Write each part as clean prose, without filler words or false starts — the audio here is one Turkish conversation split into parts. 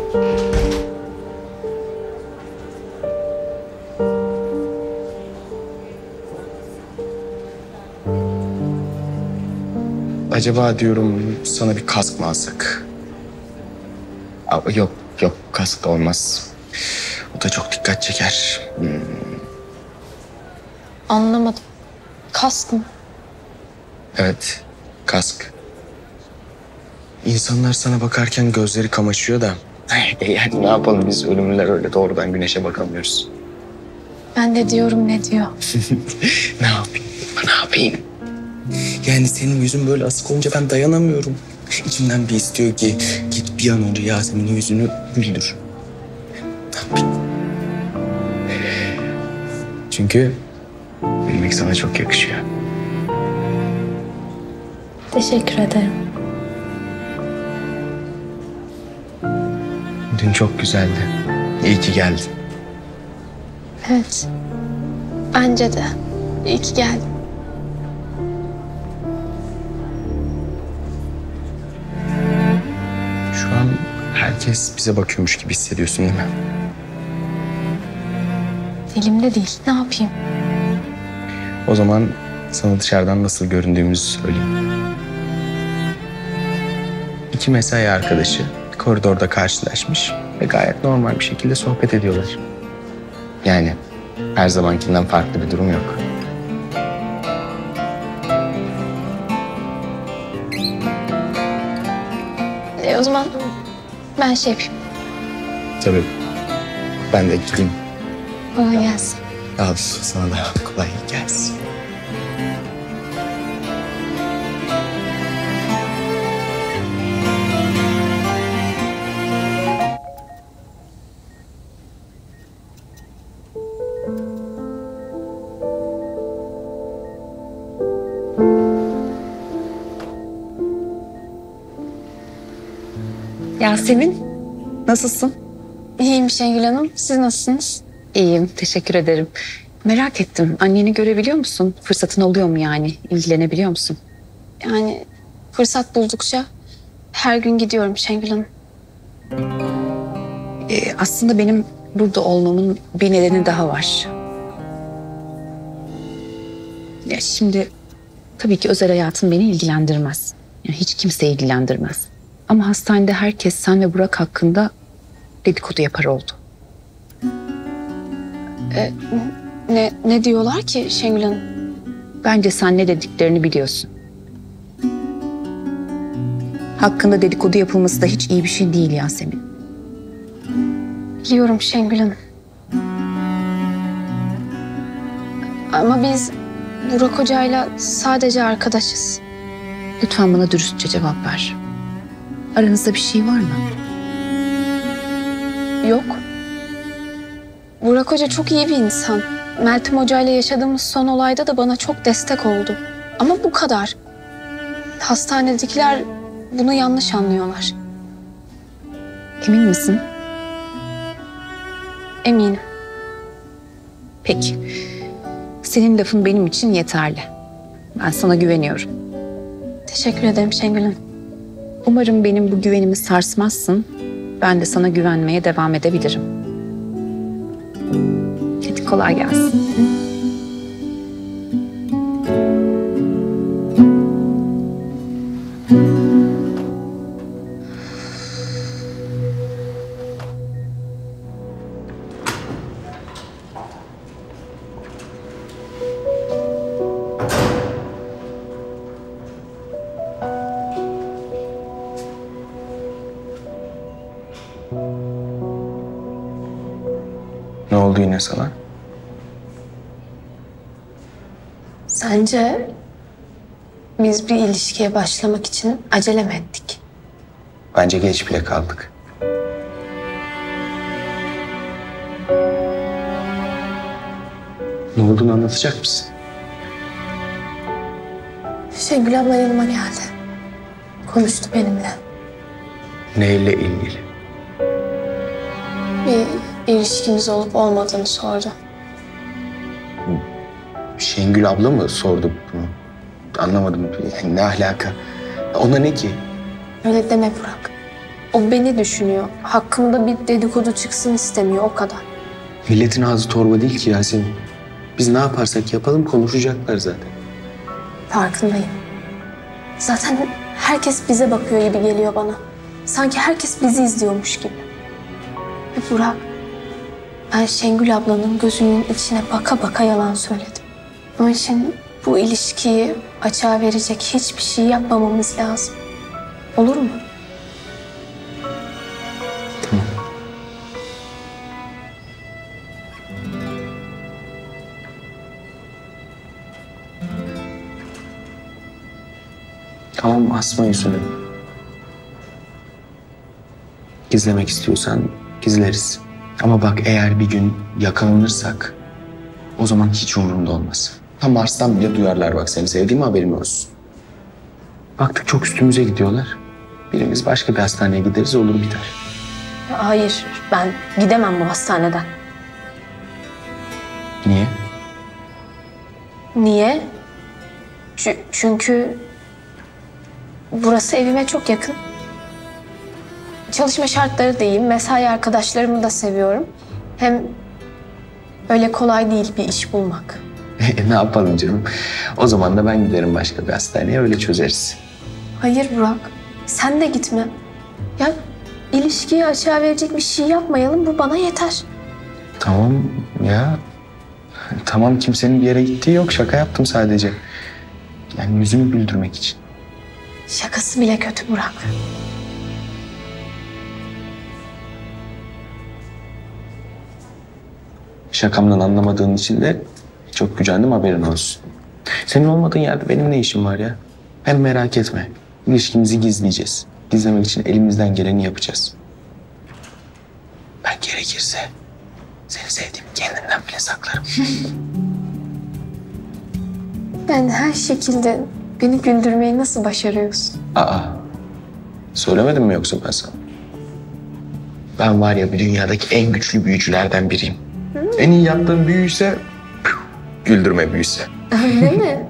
Acaba diyorum sana bir kask mı alsak? Yok yok, kask da olmaz. O da çok dikkat çeker. Anlamadım. Kask mı? Evet, kask. İnsanlar sana bakarken gözleri kamaşıyor da. Yani ne yapalım, biz ölümlüler öyle doğrudan güneşe bakamıyoruz. Ben de diyorum ne diyor? Ne yapayım? Ne yapayım? Yani senin yüzün böyle asık olunca ben dayanamıyorum. İçimden bir istiyor ki git bir an önce Yasemin'in yüzünü güldür. Ne yapayım? Çünkü gülmek sana çok yakışıyor. Teşekkür ederim. Dün çok güzeldi. İyi ki geldin. Evet. Bence de. İyi ki geldin. Şu an herkes bize bakıyormuş gibi hissediyorsun değil mi? Elimde değil. Ne yapayım? O zaman sana dışarıdan nasıl göründüğümüzü söyleyeyim. İki mesai arkadaşı koridorda karşılaşmış ve gayet normal bir şekilde sohbet ediyorlar. Yani her zamankinden farklı bir durum yok. O zaman ben şey yapayım. Tabii. Ben de gideyim. Kolay gelsin. Al, sana da kolay gelsin. Yasemin, nasılsın? İyiyim Şengül Hanım. Siz nasılsınız? İyiyim, teşekkür ederim. Merak ettim, anneni görebiliyor musun? Fırsatın oluyor mu yani? İlgilenebiliyor musun? Yani fırsat buldukça her gün gidiyorum Şengül Hanım. Aslında benim burada olmamın bir nedeni daha var. Ya şimdi tabii ki özel hayatın beni ilgilendirmez. Yani hiç kimse ilgilendirmez. Ama hastanede herkes sen ve Burak hakkında dedikodu yapar oldu. Ne diyorlar ki Şengül Hanım? Bence sen ne dediklerini biliyorsun. Hakkında dedikodu yapılması da hiç iyi bir şey değil Yasemin. Biliyorum Şengül Hanım. Ama biz Burak Hoca'yla sadece arkadaşız. Lütfen bana dürüstçe cevap ver. Aranızda bir şey var mı? Yok. Burak Hoca çok iyi bir insan. Meltem Hoca'yla yaşadığımız son olayda da bana çok destek oldu. Ama bu kadar. Hastanedekiler bunu yanlış anlıyorlar. Emin misin? Eminim. Peki. Senin lafın benim için yeterli. Ben sana güveniyorum. Teşekkür ederim Şengül Hanım. Umarım benim bu güvenimi sarsmazsın. Ben de sana güvenmeye devam edebilirim. Hadi kolay gelsin. Ne oldu yine sana? Sence biz bir ilişkiye başlamak için acele mi ettik? Bence geç bile kaldık. Ne olduğunu anlatacak mısın? Şengül abla yanıma geldi. Konuştu benimle. Neyle ilgili? Bir ilişkimiz olup olmadığını sordu. Şengül abla mı sordu bunu? Anlamadım. Yani ne alaka? Ona ne ki? Öyle deme Burak. O beni düşünüyor. Hakkımda bir dedikodu çıksın istemiyor, o kadar. Milletin ağzı torba değil ki Yasemin. Biz ne yaparsak yapalım konuşacaklar zaten. Farkındayım. Zaten herkes bize bakıyor gibi geliyor bana. Sanki herkes bizi izliyormuş gibi. Ve Burak, ben Şengül ablanın gözünün içine baka baka yalan söyledim. Onun için bu ilişkiyi açığa verecek hiçbir şey yapmamamız lazım. Olur mu? Tamam. Tamam, asma yüzünü. Gizlemek istiyorsan gizleriz. Ama bak, eğer bir gün yakalanırsak o zaman hiç umurumda olmaz. Tam Mars'tan bile duyarlar bak, seni sevdiğim haberim olsun. Baktık çok üstümüze gidiyorlar. Birimiz başka bir hastaneye gideriz, olur biter. Hayır, ben gidemem bu hastaneden. Niye? Niye? Çünkü burası evime çok yakın. Çalışma şartları da iyi, mesai arkadaşlarımı da seviyorum. Hem öyle kolay değil bir iş bulmak. Ne yapalım canım? O zaman da ben giderim başka bir hastaneye, öyle çözeriz. Hayır Burak, sen de gitme. Ya ilişkiyi açığa verecek bir şey yapmayalım, bu bana yeter. Tamam ya. Tamam, kimsenin bir yere gittiği yok. Şaka yaptım sadece. Yani yüzümü güldürmek için. Şakası bile kötü Burak. Şakamdan anlamadığın için de çok gücendim, haberin olsun. Senin olmadığın yerde benim ne işim var ya? Hem merak etme. İlişkimizi gizleyeceğiz. Gizlemek için elimizden geleni yapacağız. Ben gerekirse seni sevdiğimi kendimden bile saklarım. Yani her şekilde beni güldürmeyi nasıl başarıyorsun? Aa, söylemedim mi yoksa ben sana? Ben var ya, bir dünyadaki en güçlü büyücülerden biriyim. En iyi yaptığım büyü ise güldürme büyüsü. Öyle mi?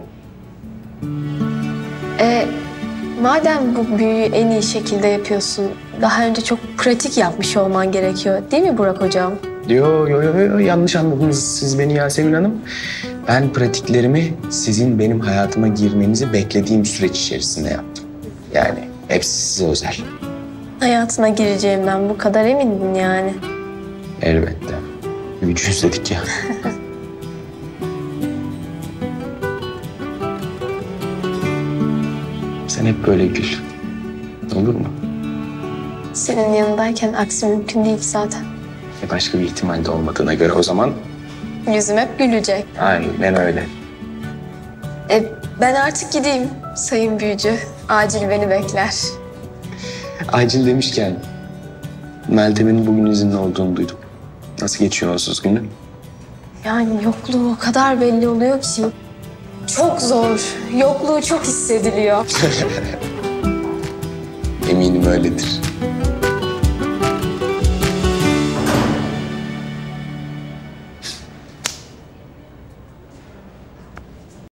Madem bu büyüyü en iyi şekilde yapıyorsun, daha önce çok pratik yapmış olman gerekiyor. Değil mi Burak hocam? Yo, yanlış anladınız siz beni Yasemin Hanım. Ben pratiklerimi sizin benim hayatıma girmenizi beklediğim süreç içerisinde yaptım. Yani hepsi size özel. Hayatına gireceğimden bu kadar emindin yani. Elbette. Büyücü izledik ya. Sen hep böyle gül. Olur mu? Senin yanındayken aksi mümkün değil zaten. Başka bir ihtimal de olmadığına göre o zaman Yüzüm hep gülecek. aynen öyle. Ben artık gideyim sayın büyücü. Acil beni bekler. Acil demişken Meltem'in bugün izinli olduğunu duydum. Nasıl geçiyor onsuz günü? Yani yokluğu o kadar belli oluyor ki. Çok zor. Yokluğu çok hissediliyor. Eminim öyledir.